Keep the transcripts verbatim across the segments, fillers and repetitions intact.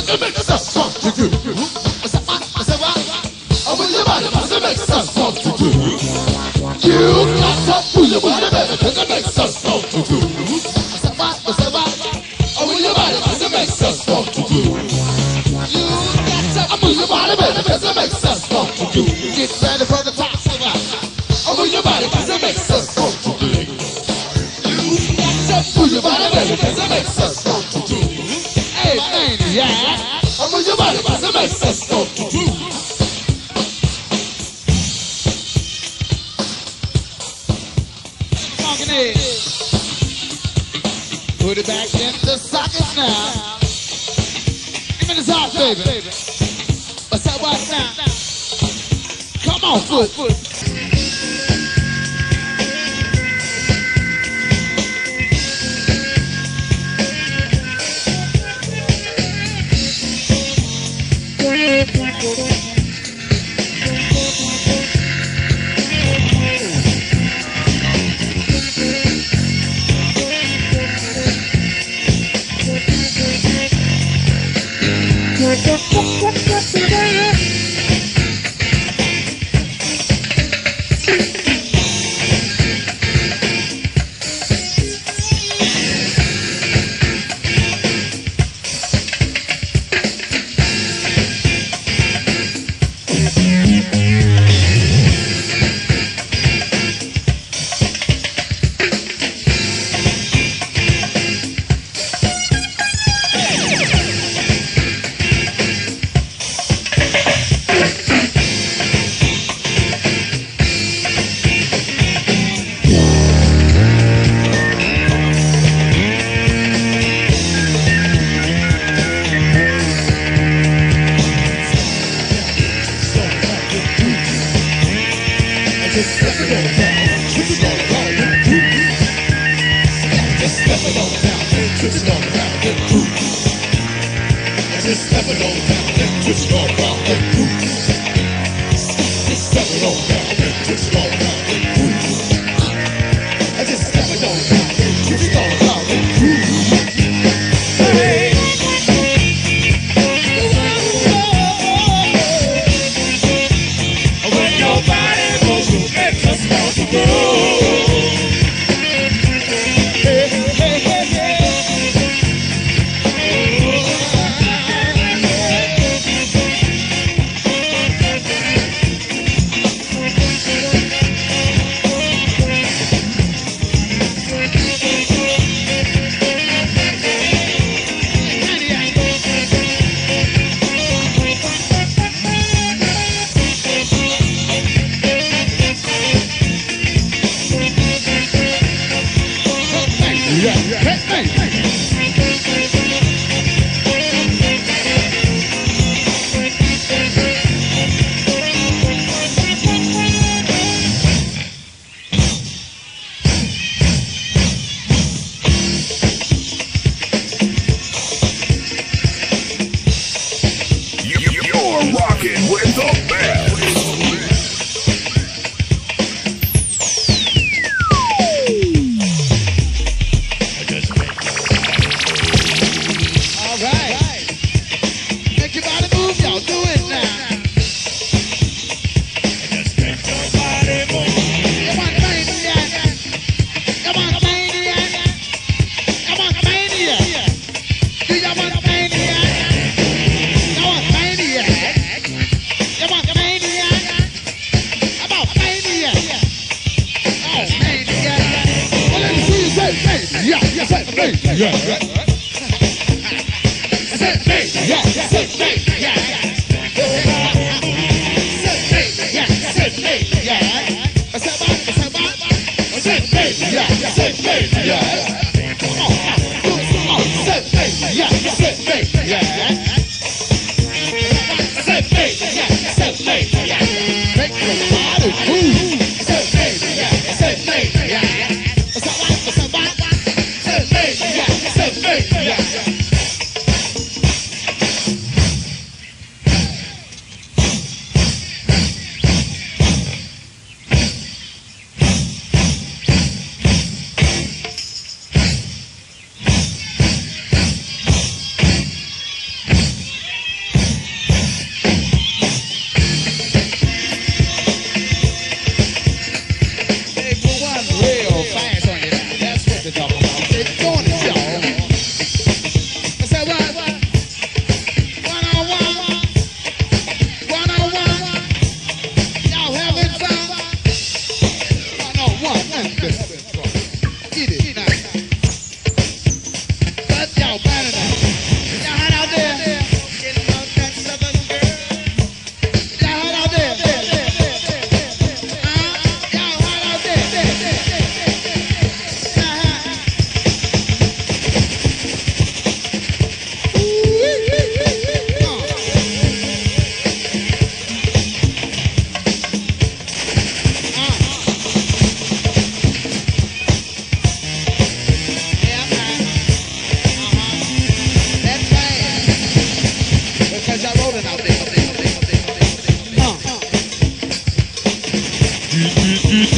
it makes us want to do. I said what? I said what? I move your body, cause it makes us want to do. You got to move your body, baby, cause it makes us want to do. I said what? I said what? I move your body, cause it makes us want to do. You got to move your body, baby, cause it makes us want to do. Get ready for the top, say what? I move your body, cause it makes us want to do. You got to move your body, baby, cause it makes us want to do. Hey, man, yeah. I move your body, cause it makes us want to do. Put it back in the socket now. Give me the sock, baby. What's that right now? Come on, foot, foot.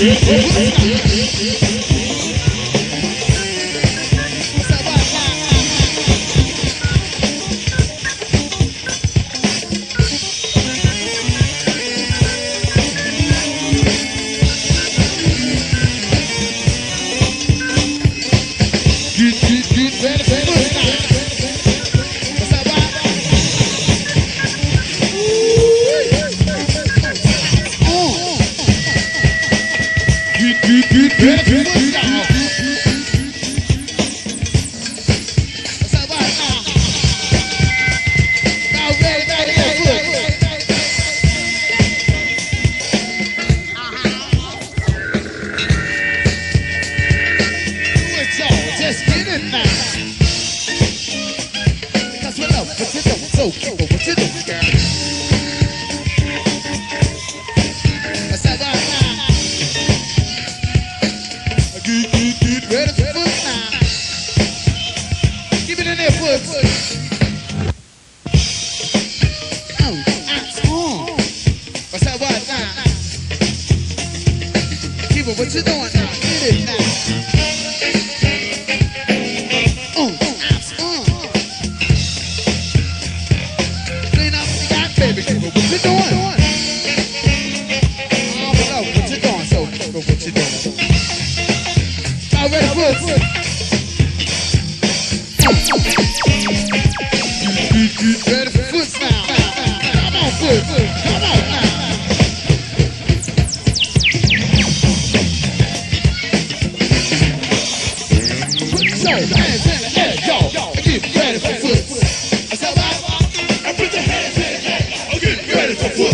Ready for foot.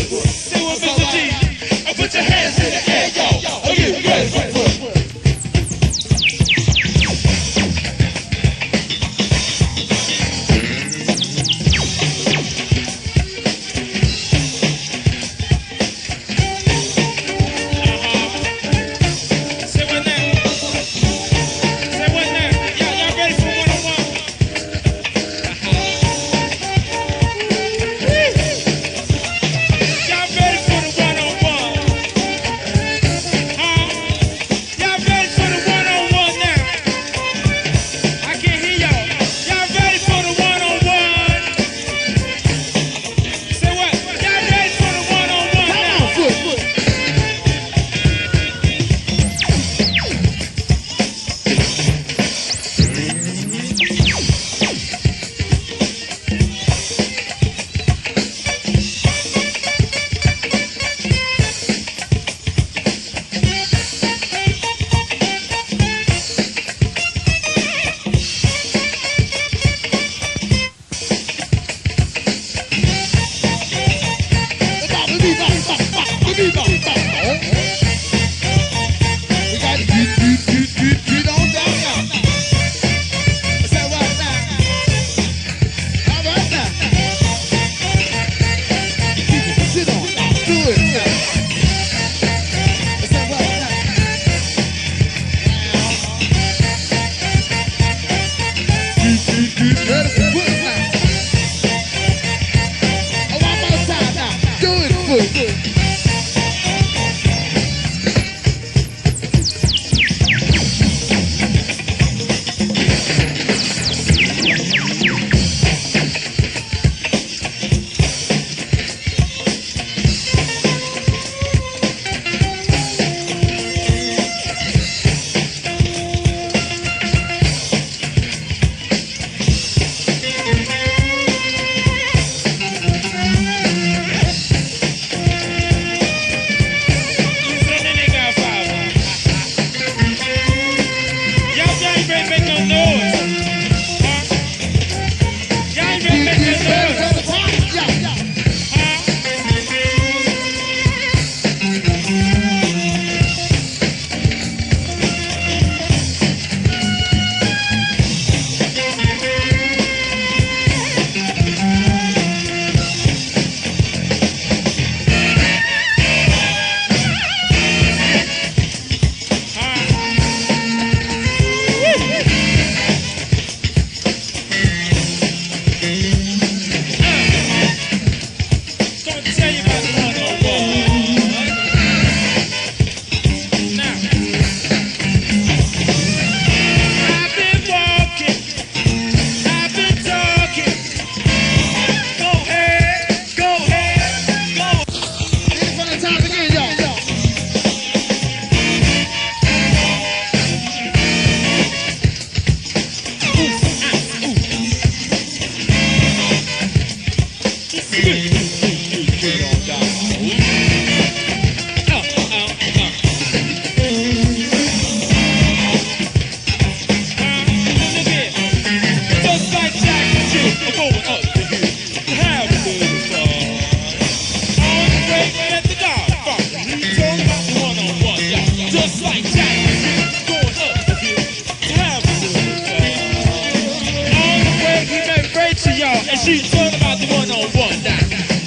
She's talking about the one-on-one now.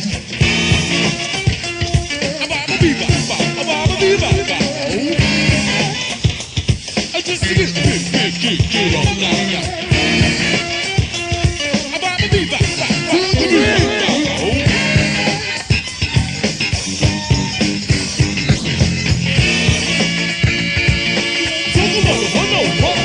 About the beaver, about the beaver, I just get, get, get, get, get on now. About the beaver, about the beaver. Talk about the one-on-one.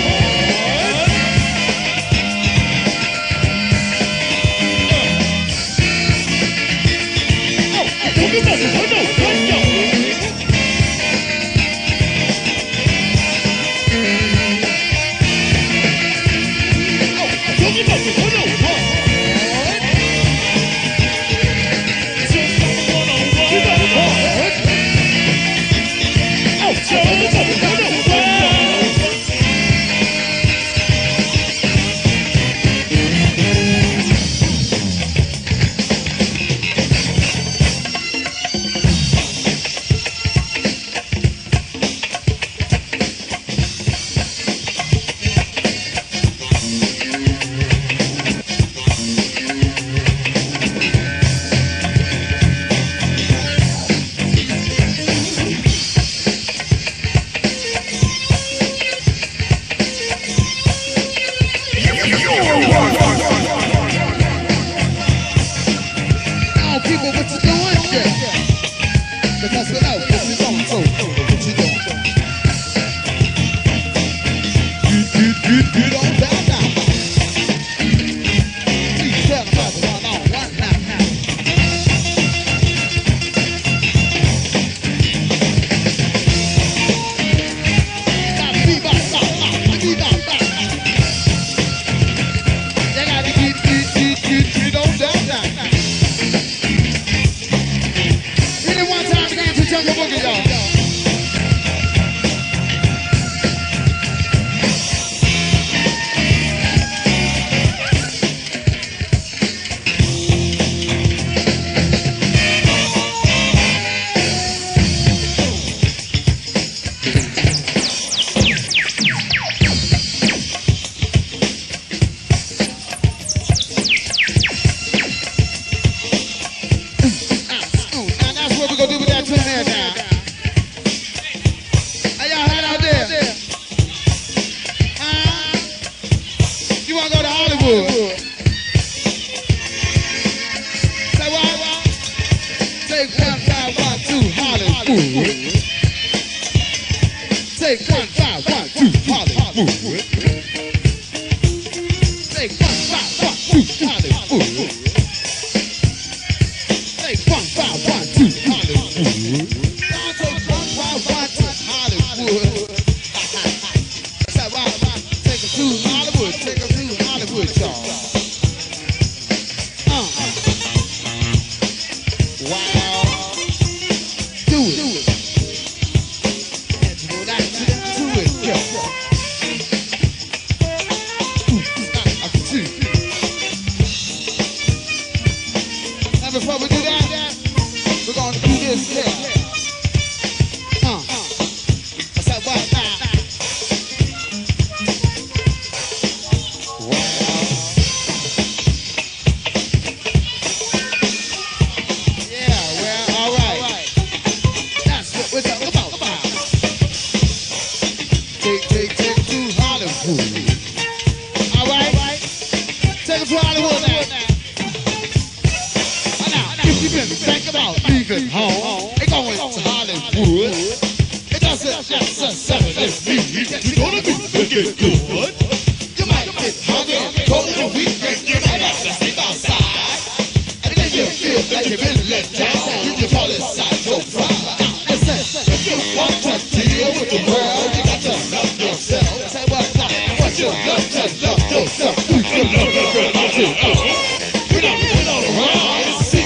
Yourself, you can love the girl I do. We don't, we don't rise.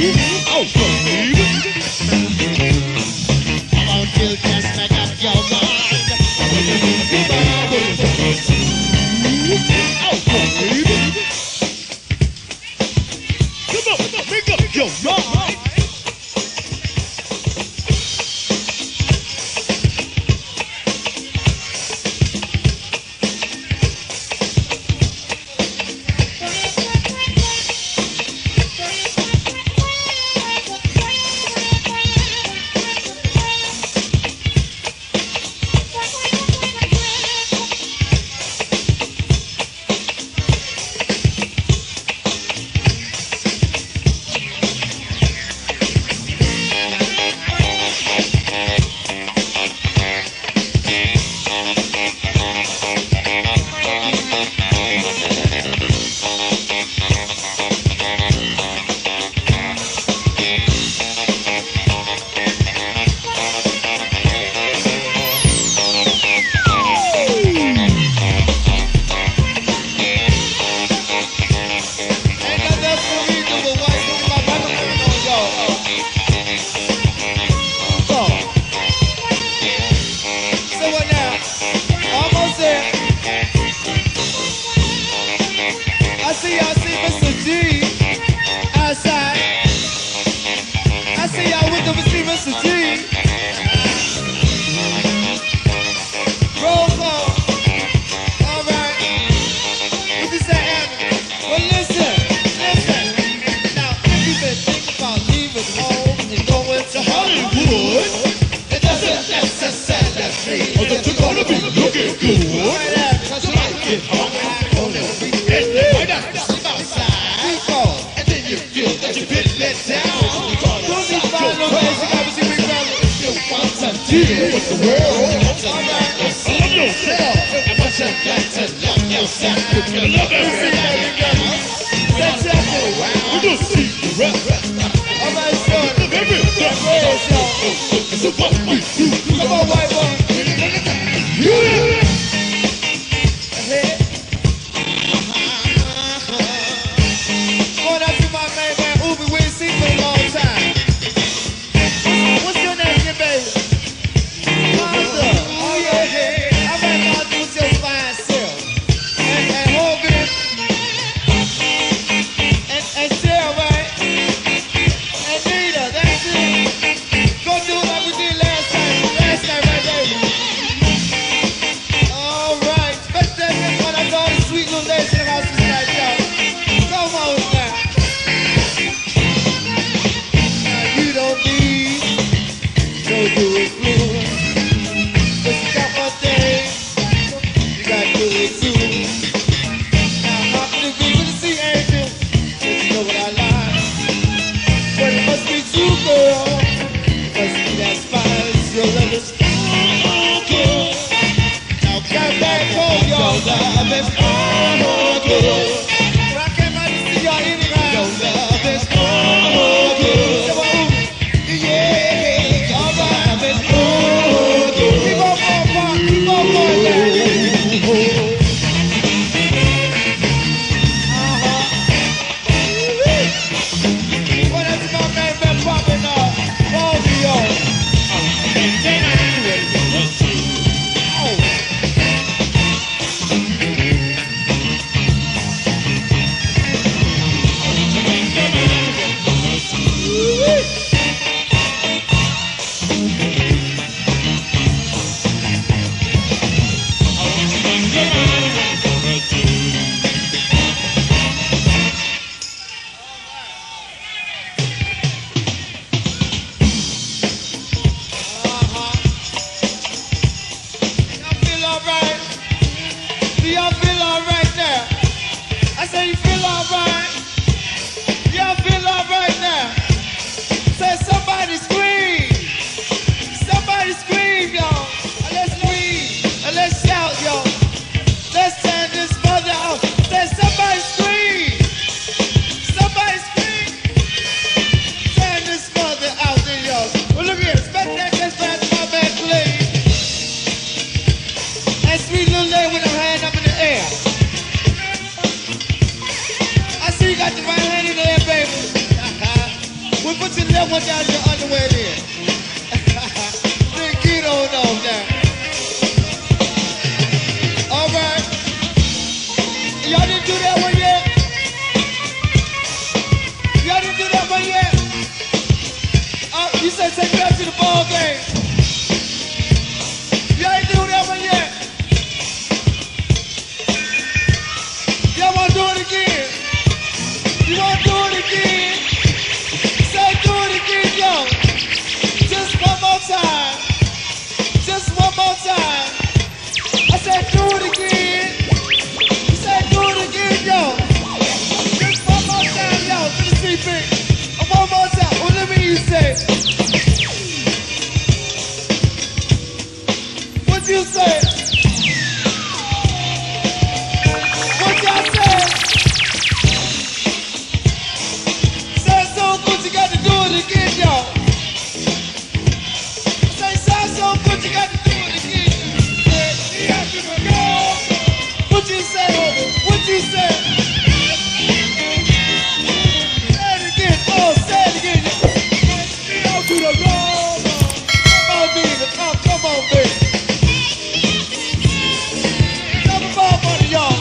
Oh, baby. Come on, kill, just make up your mind. Oh, baby. Come on, make up your mind. that one down your underwear then. Then get on off now. All right. Y'all didn't do that one yet? Y'all didn't do that one yet? Uh, you said take me out to the ball game. Y'all ain't do that one yet? Y'all wanna do it again? You wanna do it again? Say do it again, yo. Just one more time. Just one more time. I said do it again. You said do it again, yo. Just one more time, yo. For the C P. One more time. Well, let me hear you say. What you say? What y'all say? Say so good, you got to do it again, y'all. Say so so good, you got to do it again. Say, yeah, you know. What you say, homie? What you say? Say it again. Oh, say it again. Yeah, to the goal. Come on, baby. Come, come on, baby. Drop a bomb on it, y'all.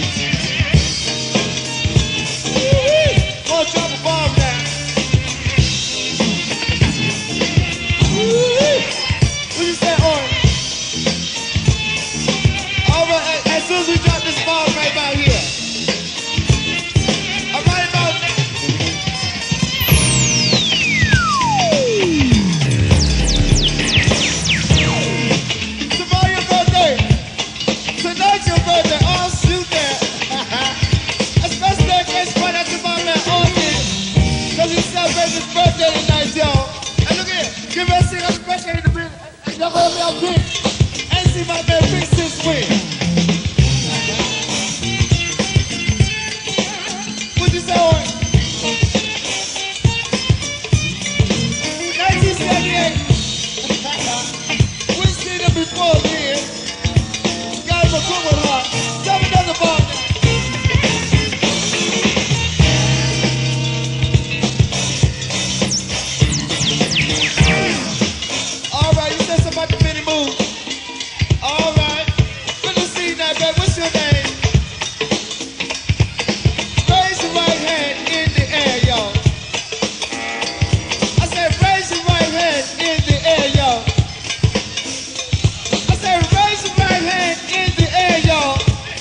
Gonna drop a bomb now. What you say, Orange? All right, as soon as we drop this bomb right about here. All right about tomorrow your birthday. Tonight's your birthday. Oh, shoot that. A special dedication right out to my man Austin. Cause he's celebrating his birthday tonight, y'all. And look here, give me a sing happy birthday in the minute. Y'all gonna be out big. Ain't seen my man big since when. What you say, Orange? nineteen seventy-eight. We've seen him before then. Got him a good one, huh? Tell me another ball now. All right, you said something about the mini move. All right. Good to see you now, babe. What's your name? Raise your right hand in the air, y'all. I said raise your right hand in the air, y'all. I said raise your right hand in the air, y'all.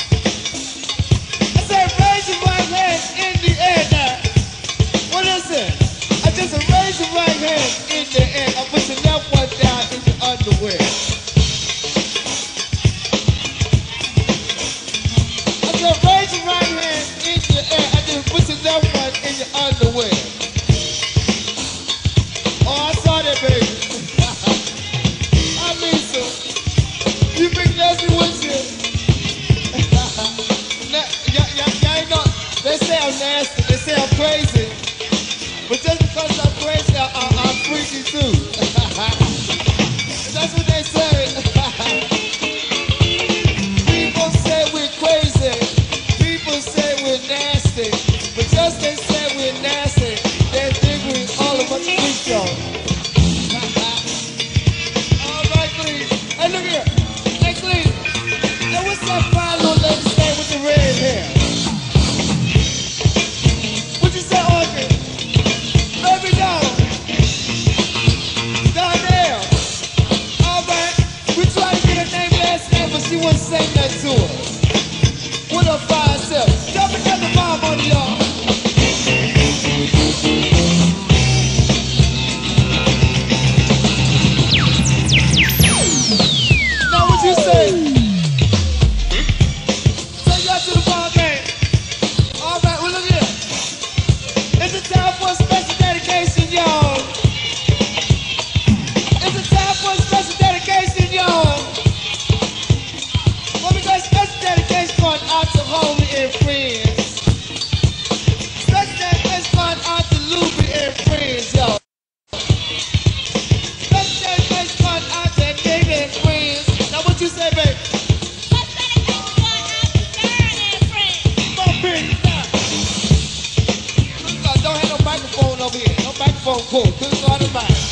I said raise your right hand in the air now. What is it? I just said raise your right hand in the air. I put your left one down in your underwear. I said raise your right hand in the air. I just put your left one in your underwear. Oh, I saw that, baby. I mean, so you big nasty with you. Nah, y'all, y'all, y'all ain't know. They say I'm nasty. They say I'm crazy. But just because I'm crazy, I, I, I'm freaky too. That's what they say. People say we're crazy. People say we're nasty. But just they say we're nasty, they think we all of us freak y'all. All right, please. Hey, look here. Hey, please. Hey, what's that fine little lady say with the red hair? What you say, Audrey? Baby down. Down there. All right. We tried to get her name last night, but she wouldn't say that to us. With her fine self. Drop another bomb on y'all. Now what you say? Say yes to the ball game. All right, well look here. It's a time for a special dedication, y'all. It's a time for a special dedication, y'all. Well, we got a special dedication going out to homie and friends. Special dedication going out to Luby and friends, y'all. Special dedication going out to baby and friends. Now what you say, baby? Come on, big. Don't have no microphone over here. No microphone. phone call, good God Almighty.